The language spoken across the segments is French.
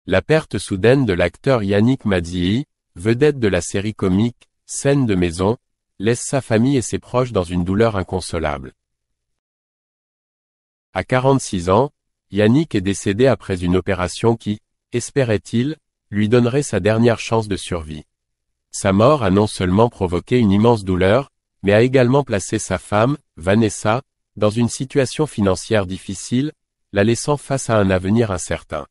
La perte soudaine de l'acteur Yannick Mazzilli, vedette de la série comique « Scène de maison », laisse sa famille et ses proches dans une douleur inconsolable. À 46 ans, Yannick est décédé après une opération qui, espérait-il, lui donnerait sa dernière chance de survie. Sa mort a non seulement provoqué une immense douleur, mais a également placé sa femme, Vanessa, dans une situation financière difficile, la laissant face à un avenir incertain.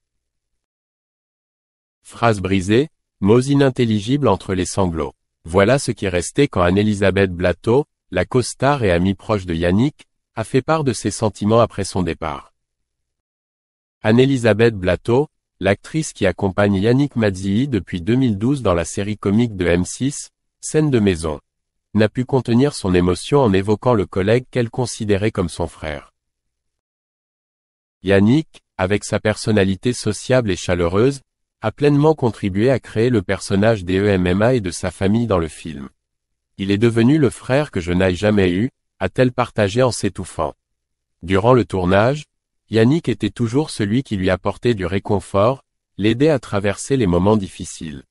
Phrase brisée, mots inintelligibles entre les sanglots. Voilà ce qui restait quand Anne-Elisabeth Blateau, la co-star et amie proche de Yannick, a fait part de ses sentiments après son départ. Anne-Elisabeth Blateau, l'actrice qui accompagne Yannick Mazzilli depuis 2012 dans la série comique de M6, Scène de maison, n'a pu contenir son émotion en évoquant le collègue qu'elle considérait comme son frère. Yannick, avec sa personnalité sociable et chaleureuse, a pleinement contribué à créer le personnage d'Emma et de sa famille dans le film. Il est devenu le frère que je n'aille jamais eu, a-t-elle partagé en s'étouffant. Durant le tournage, Yannick était toujours celui qui lui apportait du réconfort, l'aidait à traverser les moments difficiles.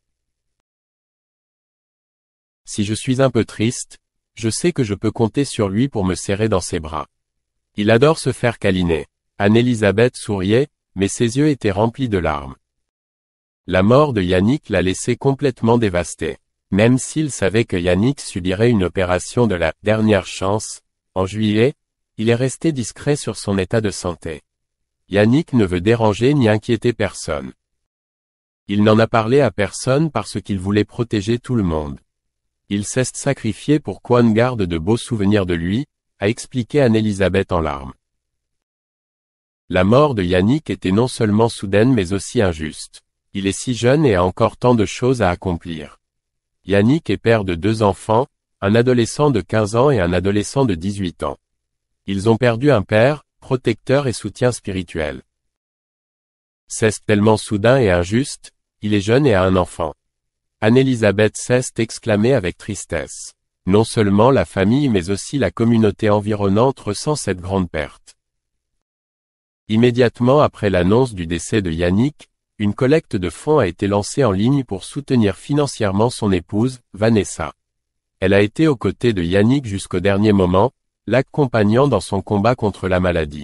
Si je suis un peu triste, je sais que je peux compter sur lui pour me serrer dans ses bras. Il adore se faire câliner. Anne-Elisabeth souriait, mais ses yeux étaient remplis de larmes. La mort de Yannick l'a laissé complètement dévasté. Même s'il savait que Yannick subirait une opération de la « dernière chance », en juillet, il est resté discret sur son état de santé. Yannick ne veut déranger ni inquiéter personne. Il n'en a parlé à personne parce qu'il voulait protéger tout le monde. Il s'est sacrifié pour qu'on garde de beaux souvenirs de lui, a expliqué Anne-Elisabeth en larmes. La mort de Yannick était non seulement soudaine mais aussi injuste. Il est si jeune et a encore tant de choses à accomplir. Yannick est père de 2 enfants, un adolescent de 15 ans et un adolescent de 18 ans. Ils ont perdu un père, protecteur et soutien spirituel. C'est tellement soudain et injuste, il est jeune et a un enfant. Anne-Elisabeth s'est exclamée avec tristesse. Non seulement la famille mais aussi la communauté environnante ressent cette grande perte. Immédiatement après l'annonce du décès de Yannick, une collecte de fonds a été lancée en ligne pour soutenir financièrement son épouse, Vanessa. Elle a été aux côtés de Yannick jusqu'au dernier moment, l'accompagnant dans son combat contre la maladie.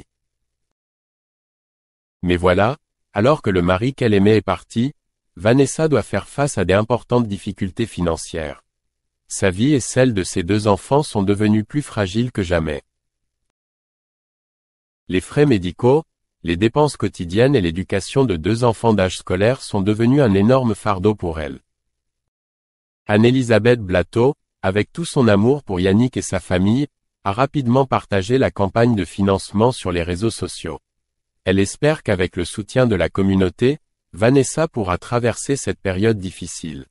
Mais voilà, alors que le mari qu'elle aimait est parti, Vanessa doit faire face à d'importantes difficultés financières. Sa vie et celle de ses 2 enfants sont devenues plus fragiles que jamais. Les frais médicaux, les dépenses quotidiennes et l'éducation de 2 enfants d'âge scolaire sont devenus un énorme fardeau pour elle. Anne-Elisabeth Blateau, avec tout son amour pour Yannick et sa famille, a rapidement partagé la campagne de financement sur les réseaux sociaux. Elle espère qu'avec le soutien de la communauté, Vanessa pourra traverser cette période difficile.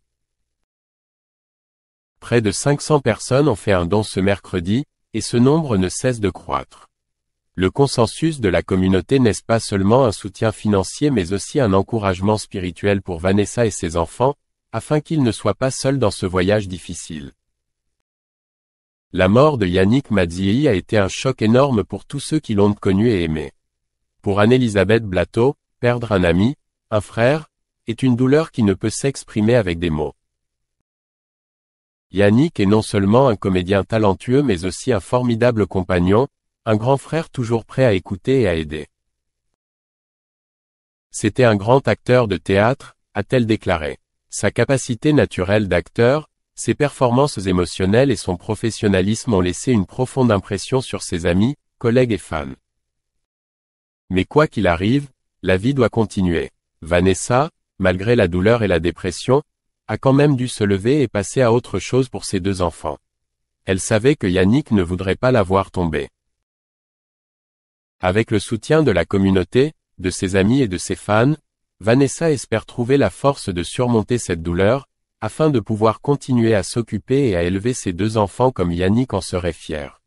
Près de 500 personnes ont fait un don ce mercredi, et ce nombre ne cesse de croître. Le consensus de la communauté n'est pas seulement un soutien financier mais aussi un encouragement spirituel pour Vanessa et ses enfants, afin qu'ils ne soient pas seuls dans ce voyage difficile. La mort de Yannick Mazzilli a été un choc énorme pour tous ceux qui l'ont connu et aimé. Pour Anne-Elisabeth Blateau, perdre un ami, un frère, est une douleur qui ne peut s'exprimer avec des mots. Yannick est non seulement un comédien talentueux mais aussi un formidable compagnon, un grand frère toujours prêt à écouter et à aider. C'était un grand acteur de théâtre, a-t-elle déclaré. Sa capacité naturelle d'acteur, ses performances émotionnelles et son professionnalisme ont laissé une profonde impression sur ses amis, collègues et fans. Mais quoi qu'il arrive, la vie doit continuer. Vanessa, malgré la douleur et la dépression, a quand même dû se lever et passer à autre chose pour ses 2 enfants. Elle savait que Yannick ne voudrait pas la voir tomber. Avec le soutien de la communauté, de ses amis et de ses fans, Vanessa espère trouver la force de surmonter cette douleur, afin de pouvoir continuer à s'occuper et à élever ses 2 enfants comme Yannick en serait fier.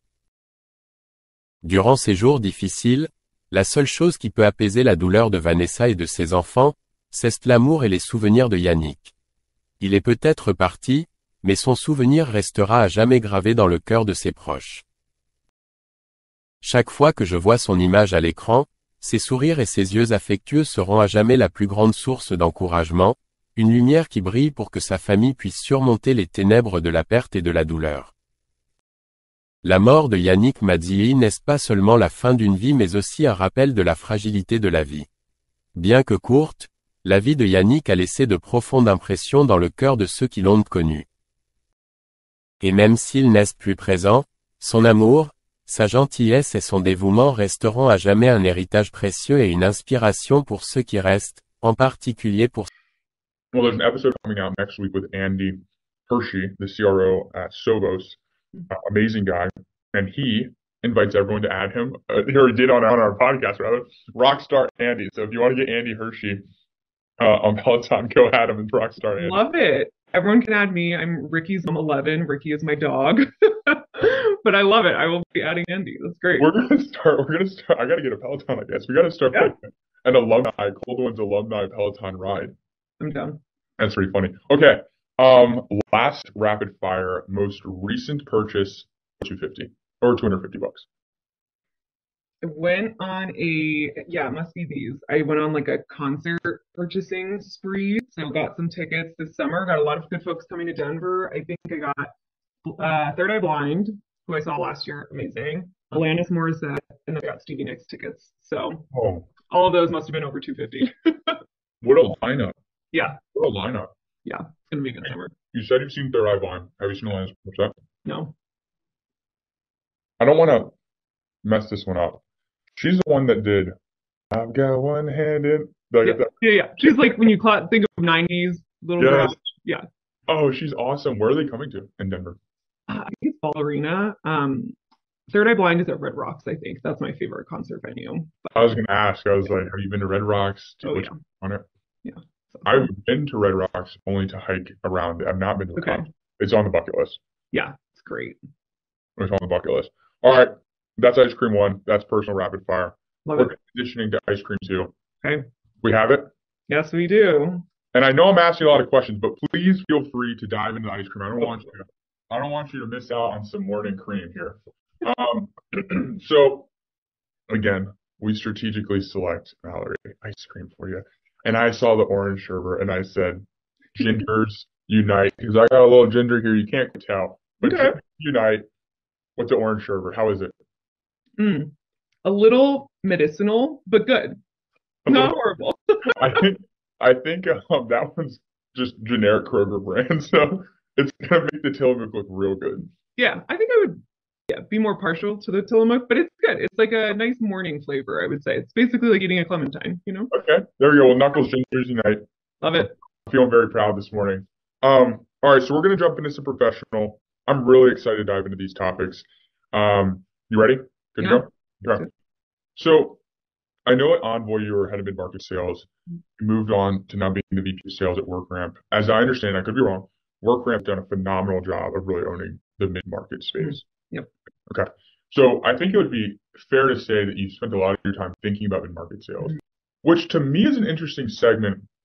Durant ces jours difficiles, la seule chose qui peut apaiser la douleur de Vanessa et de ses enfants, c'est l'amour et les souvenirs de Yannick. Il est peut-être parti, mais son souvenir restera à jamais gravé dans le cœur de ses proches. Chaque fois que je vois son image à l'écran, Ses sourires et ses yeux affectueux seront à jamais la plus grande source d'encouragement, une lumière qui brille pour que sa famille puisse surmonter les ténèbres de la perte et de la douleur. La mort de Yannick Madzili n'est pas seulement la fin d'une vie mais aussi un rappel de la fragilité de la vie. Bien que courte, la vie de Yannick a laissé de profondes impressions dans le cœur de ceux qui l'ont connu. Et même s'il n'est plus présent, son amour, sa gentillesse et son dévouement resteront à jamais un héritage précieux et une inspiration pour ceux qui restent, en particulier pour... Well, there's an episode coming out next week with Andy Hershey, the CRO at Sovos, amazing guy, and he invites everyone to add him. He already did on our podcast, rather. Rockstar Andy. So if you want to get Andy Hershey on Peloton, go add him. It's Rockstar Andy. Love it. Everyone can add me. I'm Ricky's mom 11. Ricky is my dog. But I love it. I will be adding Andy. That's great. We're gonna start. I gotta get a Peloton, I guess. We gotta start like an alumni, Cold Ones alumni Peloton ride. I'm down. That's pretty funny. Okay. Last rapid fire, most recent purchase, 250 or $250. I went on it must be these. I went on like a concert purchasing spree. So got some tickets this summer. Got a lot of good folks coming to Denver. I think I got Third Eye Blind, who I saw last year. Amazing. Alanis Morissette, and then I got Stevie Nicks tickets. So all of those must have been over 250. What a lineup. Yeah. What a lineup. Yeah. It's going to be a good summer. You said you've seen Third Eye Blind. Have you seen Alanis Morissette? No. I don't want to mess this one up. She's the one that did I've got one hand in. Yeah. She's like when you think of 90s little girl. Yeah. Oh, she's awesome. Where are they coming to in Denver? I think it's Ball Arena. Third Eye Blind is at Red Rocks, I think. That's my favorite concert venue. I was going to ask. I was like, have you been to Red Rocks? On it? Yeah. I've been to Red Rocks only to hike around it. I've not been to the concert. It's on the bucket list. Yeah, it's great. It's on the bucket list. All right. That's ice cream 1. That's personal rapid fire. We're transitioning to ice cream 2. Okay. We have it? Yes, we do. And I know I'm asking a lot of questions, but please feel free to dive into the ice cream. I don't want you to miss out on some morning cream here. So again, we strategically select Mallory ice cream for you. And I saw the orange sherbet and I said, gingers unite. Because I got a little ginger here. You can't tell. But unite with the orange sherbet. How is it? A little medicinal, but good. Not horrible. I think that one's just generic Kroger brand, so it's gonna make the Tillamook look real good. Yeah, I think I would be more partial to the Tillamook, but it's good. It's like a nice morning flavor, I would say. It's basically like eating a clementine, you know? Okay, there we go. Well, Knuckles Gingers Unite. Love it. I'm feeling very proud this morning. All right, so we're gonna jump into some professional. I'm really excited to dive into these topics. You ready? Good to go? Okay. So I know at Envoy you were head of mid-market sales. You moved on to now being the VP of sales at WorkRamp. As I understand, I could be wrong, WorkRamp done a phenomenal job of really owning the mid-market space. Yep. Okay. So I think it would be fair to say that you spent a lot of your time thinking about mid-market sales, which to me is an interesting segment